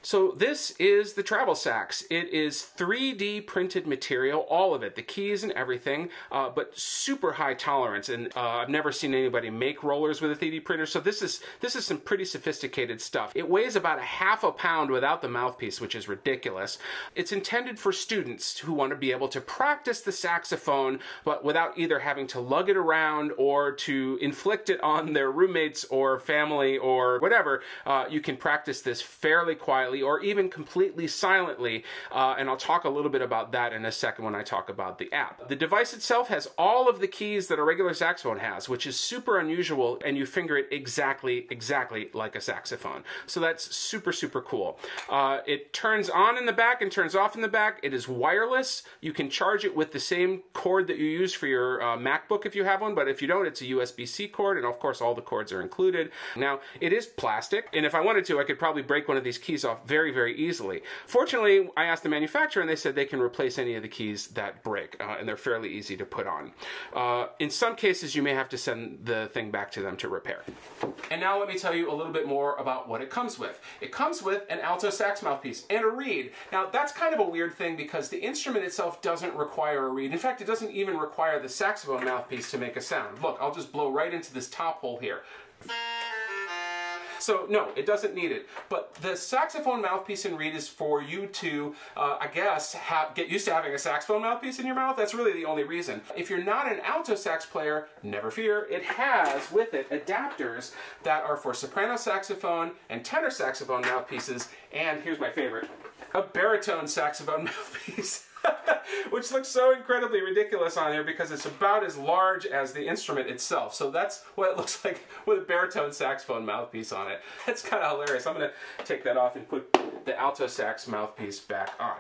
So this is the travel sax. It is 3D printed material, all of it, the keys and everything, but super high tolerance. And I've never seen anybody make rollers with a 3D printer, so this is some pretty sophisticated stuff. It weighs about a half a pound without the mouthpiece, which is ridiculous. It's intended for students who want to be able to practice the saxophone, but without either having to lug it around or to inflict it on their roommates or family or whatever. You can practice this fairly quietly or even completely silently, and I'll talk a little bit about that in a second when I talk about the app. The device itself has all of the keys that a regular saxophone has, which is super unusual, and you finger it exactly like a saxophone. So that's super, super cool. It turns on in the back and turns off in the back. It is wireless. You can charge it with the same cord that you use for your MacBook if you have one, but if you don't, it's a USB-C cord, and of course all the cords are included. Now, it is plastic, and if I wanted to, I could probably break one of these keys off very, very easily. Fortunately, I asked the manufacturer, and they said they can replace any of the keys that break, and they're fairly easy to put on. In some cases, you may have to send the thing back to them to repair. And now let me tell you a little bit more about what it comes with. It comes with an alto sax mouthpiece and a reed. Now, that's kind of a weird thing because the instrument itself doesn't require a reed. In fact, it doesn't even require the saxophone mouthpiece to make a sound. Look, I'll just blow right into this top hole here. So no, it doesn't need it. But the saxophone mouthpiece and reed is for you to, I guess, get used to having a saxophone mouthpiece in your mouth. That's really the only reason. If you're not an alto sax player, never fear. It has with it adapters that are for soprano saxophone and tenor saxophone mouthpieces. And here's my favorite, a baritone saxophone mouthpiece. Which looks so incredibly ridiculous on there because it's about as large as the instrument itself. So that's what it looks like with a baritone saxophone mouthpiece on it. That's kind of hilarious. I'm going to take that off and put the alto sax mouthpiece back on.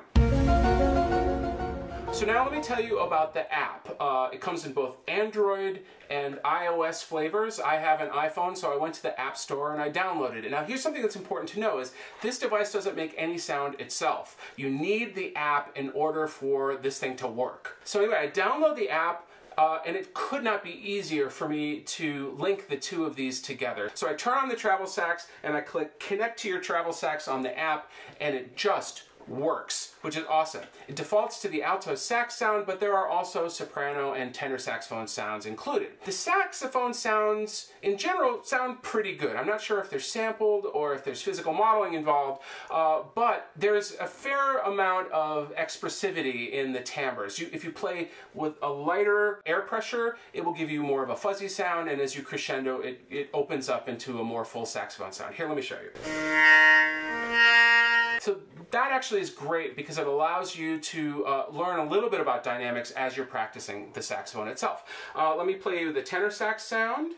So now let me tell you about the app. It comes in both Android and iOS flavors. I have an iPhone, so I went to the App Store and I downloaded it. Now here's something that's important to know is this device doesn't make any sound itself. You need the app in order for this thing to work. So anyway, I download the app, and it could not be easier for me to link the two of these together. So I turn on the travel sax and I click connect to your travel sax on the app, and it just works, which is awesome. It defaults to the alto sax sound, but there are also soprano and tenor saxophone sounds included. The saxophone sounds, in general, sound pretty good. I'm not sure if they're sampled or if there's physical modeling involved, but there's a fair amount of expressivity in the timbres. If you play with a lighter air pressure, it will give you more of a fuzzy sound, and as you crescendo, it opens up into a more full saxophone sound. Here, let me show you. So that actually is great because it allows you to learn a little bit about dynamics as you're practicing the saxophone itself. Let me play you the tenor sax sound.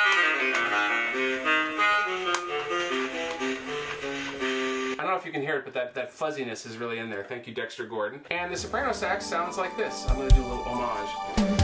I don't know if you can hear it, but that fuzziness is really in there. Thank you, Dexter Gordon. And the soprano sax sounds like this. I'm going to do a little homage.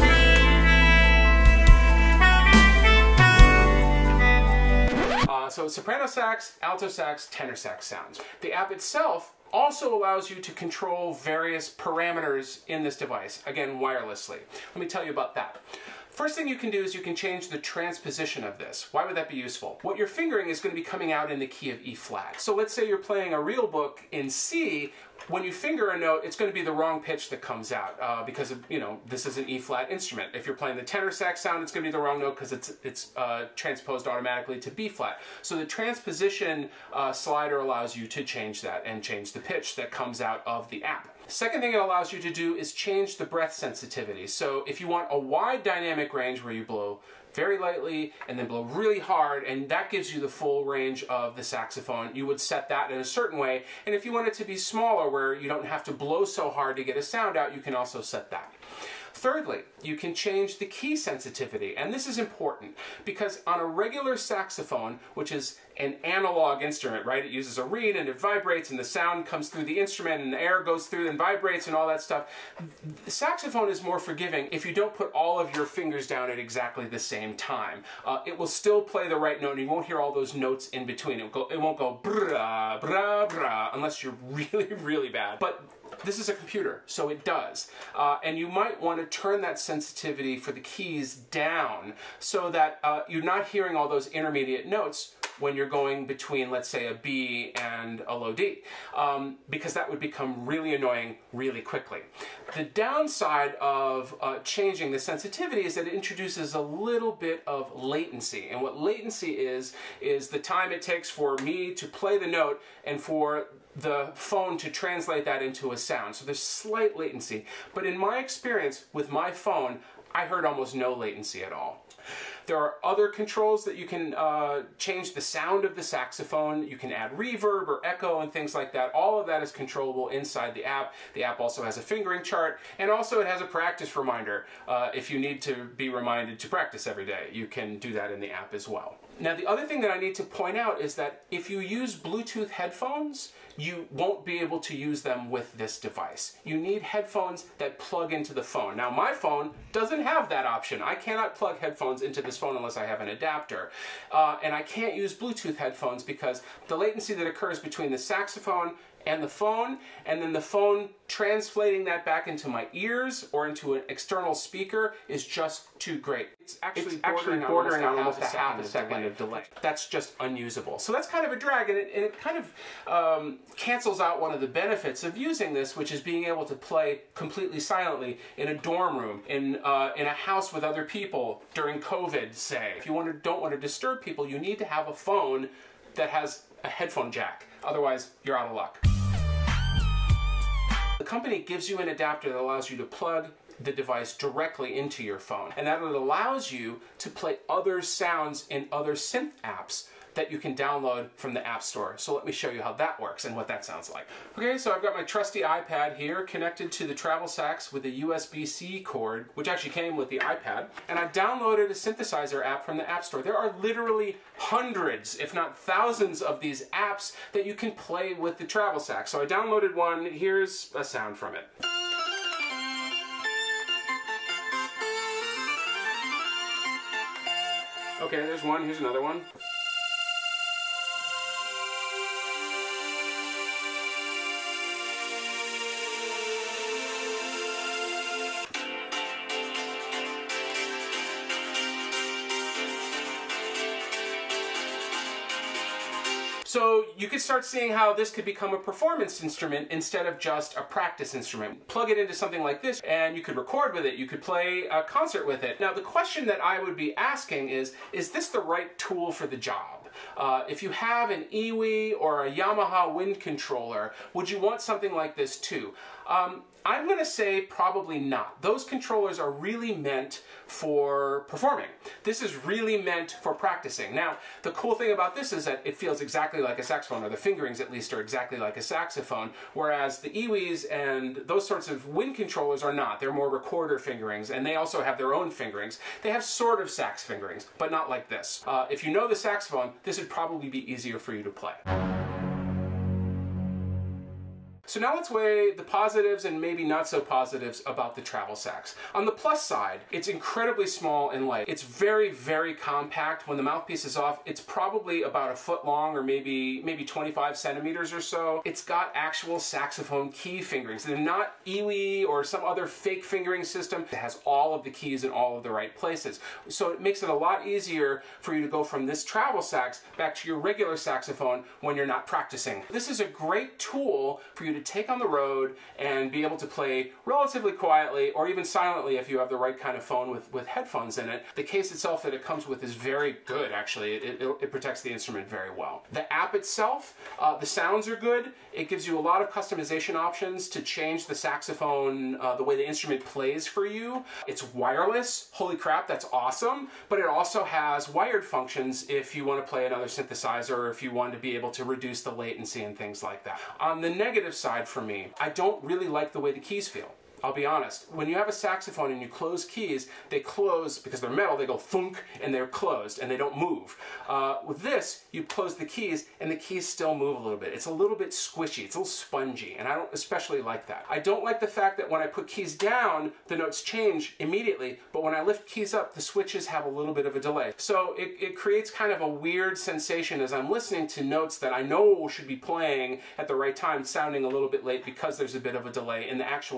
So soprano sax, alto sax, tenor sax sounds. The app itself also allows you to control various parameters in this device, again, wirelessly. Let me tell you about that. First thing you can do is you can change the transposition of this. Why would that be useful? What you're fingering is going to be coming out in the key of E flat. So let's say you're playing a real book in C. When you finger a note, it's going to be the wrong pitch that comes out because of, this is an E flat instrument. If you're playing the tenor sax sound, it's going to be the wrong note because it's transposed automatically to B flat. So the transposition slider allows you to change that and change the pitch that comes out of the app. Second thing it allows you to do is change the breath sensitivity. So if you want a wide dynamic range where you blow very lightly and then blow really hard, and that gives you the full range of the saxophone, you would set that in a certain way. And if you want it to be smaller where you don't have to blow so hard to get a sound out, you can also set that. Thirdly, you can change the key sensitivity, and this is important because on a regular saxophone, which is an analog instrument, right? It uses a reed and it vibrates and the sound comes through the instrument and the air goes through and vibrates and all that stuff. The saxophone is more forgiving if you don't put all of your fingers down at exactly the same time. It will still play the right note and you won't hear all those notes in between. It won't go brah, brah, brah, unless you're really, really bad. But this is a computer, so it does. And you might want to turn that sensitivity for the keys down so that you're not hearing all those intermediate notes when you're going between, let's say, a B and a low D, because that would become really annoying really quickly. The downside of changing the sensitivity is that it introduces a little bit of latency. And what latency is the time it takes for me to play the note and for the phone to translate that into a sound. So there's slight latency. But in my experience with my phone, I heard almost no latency at all. There are other controls that you can change the sound of the saxophone. You can add reverb or echo and things like that. All of that is controllable inside the app. The app also has a fingering chart, and also it has a practice reminder. If you need to be reminded to practice every day, you can do that in the app as well. Now, the other thing that I need to point out is that if you use Bluetooth headphones, you won't be able to use them with this device. You need headphones that plug into the phone. Now, my phone doesn't have that option. I cannot plug headphones into this phone unless I have an adapter. And I can't use Bluetooth headphones because the latency that occurs between the saxophone and the phone, and then the phone translating that back into my ears or into an external speaker is just too great. It's actually bordering on almost a half a second of delay. That's just unusable. So that's kind of a drag, and it kind of cancels out one of the benefits of using this, which is being able to play completely silently in a dorm room, in a house with other people during COVID, say. If you don't want to disturb people, you need to have a phone that has a headphone jack. Otherwise, you're out of luck. The company gives you an adapter that allows you to plug the device directly into your phone, and that allows you to play other sounds in other synth apps that you can download from the App Store. So let me show you how that works and what that sounds like. Okay, so I've got my trusty iPad here connected to the travel sax with a USB-C cord, which actually came with the iPad, and I've downloaded a synthesizer app from the App Store. There are literally hundreds, if not thousands, of these apps that you can play with the travel sax. So I downloaded one. Here's a sound from it. Okay, there's one. Here's another one. So you could start seeing how this could become a performance instrument instead of just a practice instrument. Plug it into something like this and you could record with it, you could play a concert with it. Now the question that I would be asking is this the right tool for the job? If you have an Iwi or a Yamaha wind controller, would you want something like this too? I'm going to say probably not. Those controllers are really meant for performing. This is really meant for practicing. Now, the cool thing about this is that it feels exactly like a saxophone, or the fingerings at least are exactly like a saxophone, whereas the Iwis and those sorts of wind controllers are not. They're more recorder fingerings, and they also have their own fingerings. They have sort of sax fingerings, but not like this. If you know the saxophone, this would probably be easier for you to play. So now let's weigh the positives and maybe not so positives about the travel sax. On the plus side, it's incredibly small and light. It's very, very compact. When the mouthpiece is off, it's probably about a foot long or maybe 25 centimeters or so. It's got actual saxophone key fingerings. They're not Iwi or some other fake fingering system. It has all of the keys in all of the right places. So it makes it a lot easier for you to go from this travel sax back to your regular saxophone when you're not practicing. This is a great tool for you to take on the road and be able to play relatively quietly or even silently if you have the right kind of phone with headphones in it. The case itself that it comes with is very good, actually. It protects the instrument very well. The app itself, the sounds are good. It gives you a lot of customization options to change the saxophone, the way the instrument plays for you. It's wireless. Holy crap, that's awesome. But it also has wired functions if you want to play another synthesizer or if you want to be able to reduce the latency and things like that. On the negative side, for me, I don't really like the way the keys feel. I'll be honest. When you have a saxophone and you close keys, they close because they're metal, they go thunk and they're closed and they don't move. With this, you close the keys and the keys still move a little bit. It's a little bit squishy, it's a little spongy, and I don't especially like that. I don't like the fact that when I put keys down, the notes change immediately, but when I lift keys up, the switches have a little bit of a delay. So it creates kind of a weird sensation as I'm listening to notes that I know should be playing at the right time, sounding a little bit late because there's a bit of a delay in the actual switch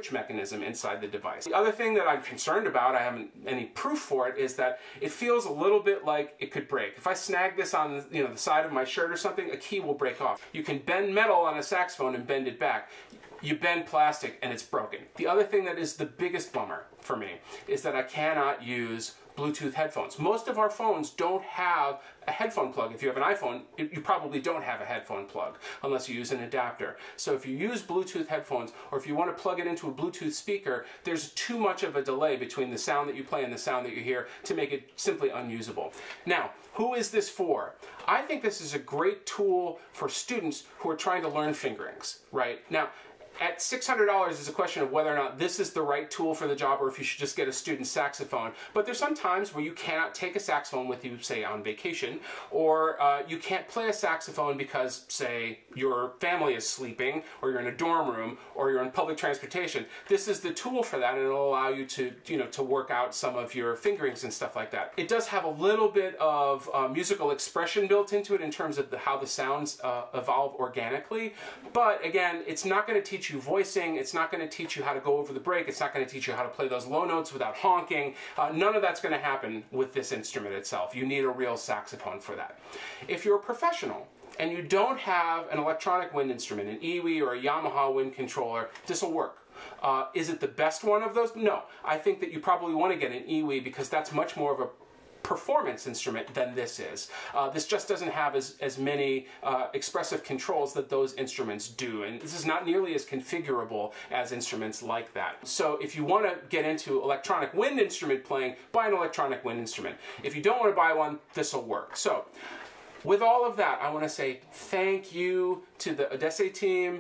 switch mechanism inside the device. The other thing that I'm concerned about, I haven't any proof for it, is that it feels a little bit like it could break. If I snag this on the side of my shirt or something, a key will break off. You can bend metal on a saxophone and bend it back. You bend plastic and it's broken. The other thing that is the biggest bummer for me is that I cannot use Bluetooth headphones. Most of our phones don't have a headphone plug. If you have an iPhone, you probably don't have a headphone plug unless you use an adapter. So if you use Bluetooth headphones, or if you want to plug it into a Bluetooth speaker, there's too much of a delay between the sound that you play and the sound that you hear to make it simply unusable. Now, who is this for? I think this is a great tool for students who are trying to learn fingerings, right? Now, at $600 is a question of whether or not this is the right tool for the job, or if you should just get a student saxophone. But there's some times where you cannot take a saxophone with you, say on vacation, or you can't play a saxophone because, say, your family is sleeping, or you're in a dorm room, or you're in public transportation. This is the tool for that, and it'll allow you to, to work out some of your fingerings and stuff like that. It does have a little bit of musical expression built into it in terms of how the sounds evolve organically. But again, it's not going to teach you voicing, it's not going to teach you how to go over the break, it's not going to teach you how to play those low notes without honking. None of that's going to happen with this instrument itself. You need a real saxophone for that. If you're a professional and you don't have an electronic wind instrument, an iwi or a Yamaha wind controller, this will work. Is it the best one of those? No. I think that you probably want to get an iwi because that's much more of a performance instrument than this is. This just doesn't have as many expressive controls that those instruments do, and this is not nearly as configurable as instruments like that. So if you want to get into electronic wind instrument playing, buy an electronic wind instrument. If you don't want to buy one, this will work. So with all of that, I want to say thank you to the Odisei team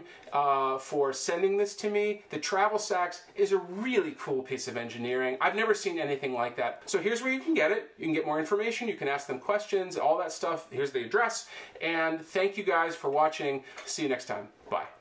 for sending this to me. The travel sax is a really cool piece of engineering. I've never seen anything like that. So here's where you can get it. You can get more information. You can ask them questions, all that stuff. Here's the address. And thank you guys for watching. See you next time. Bye.